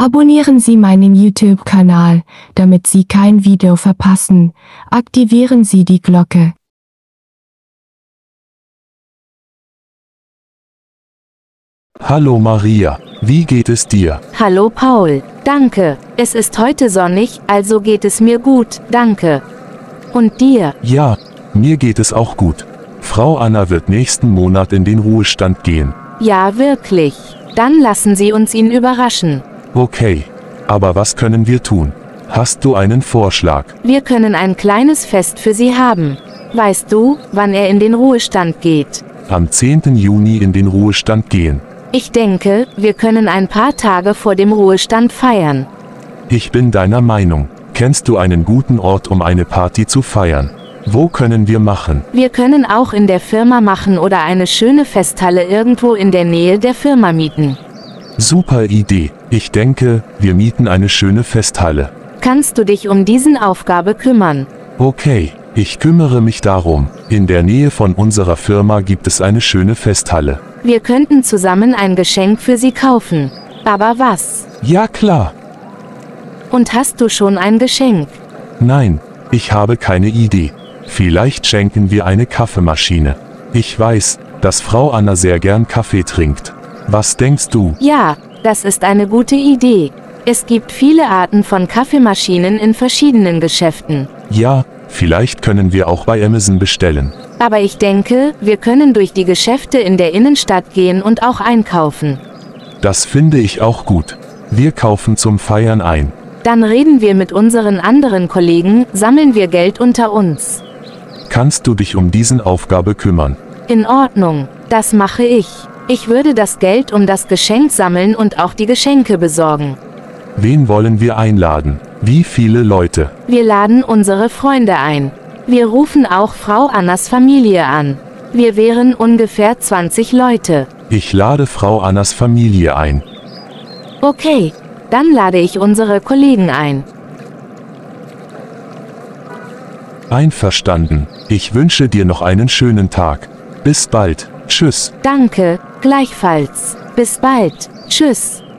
Abonnieren Sie meinen YouTube-Kanal, damit Sie kein Video verpassen. Aktivieren Sie die Glocke. Hallo Maria, wie geht es dir? Hallo Paul, danke. Es ist heute sonnig, also geht es mir gut, danke. Und dir? Ja, mir geht es auch gut. Frau Anna wird nächsten Monat in den Ruhestand gehen. Ja, wirklich. Dann lassen Sie uns ihn überraschen. Okay, aber was können wir tun? Hast du einen Vorschlag? Wir können ein kleines Fest für Sie haben. Weißt du, wann er in den Ruhestand geht? Am 10. Juni in den Ruhestand gehen. Ich denke, wir können ein paar Tage vor dem Ruhestand feiern. Ich bin deiner Meinung. Kennst du einen guten Ort, um eine Party zu feiern? Wo können wir machen? Wir können auch in der Firma machen oder eine schöne Festhalle irgendwo in der Nähe der Firma mieten. Super Idee. Ich denke, wir mieten eine schöne Festhalle. Kannst du dich um diese Aufgabe kümmern? Okay, ich kümmere mich darum. In der Nähe von unserer Firma gibt es eine schöne Festhalle. Wir könnten zusammen ein Geschenk für Sie kaufen. Aber was? Ja klar. Und hast du schon ein Geschenk? Nein, ich habe keine Idee. Vielleicht schenken wir eine Kaffeemaschine. Ich weiß, dass Frau Anna sehr gern Kaffee trinkt. Was denkst du? Ja, das ist eine gute Idee. Es gibt viele Arten von Kaffeemaschinen in verschiedenen Geschäften. Ja, vielleicht können wir auch bei Amazon bestellen. Aber ich denke, wir können durch die Geschäfte in der Innenstadt gehen und auch einkaufen. Das finde ich auch gut. Wir kaufen zum Feiern ein. Dann reden wir mit unseren anderen Kollegen, sammeln wir Geld unter uns. Kannst du dich um diese Aufgabe kümmern? In Ordnung, das mache ich. Ich würde das Geld um das Geschenk sammeln und auch die Geschenke besorgen. Wen wollen wir einladen? Wie viele Leute? Wir laden unsere Freunde ein. Wir rufen auch Frau Annas Familie an. Wir wären ungefähr 20 Leute. Ich lade Frau Annas Familie ein. Okay, dann lade ich unsere Kollegen ein. Einverstanden. Ich wünsche dir noch einen schönen Tag. Bis bald. Tschüss. Danke, gleichfalls. Bis bald. Tschüss.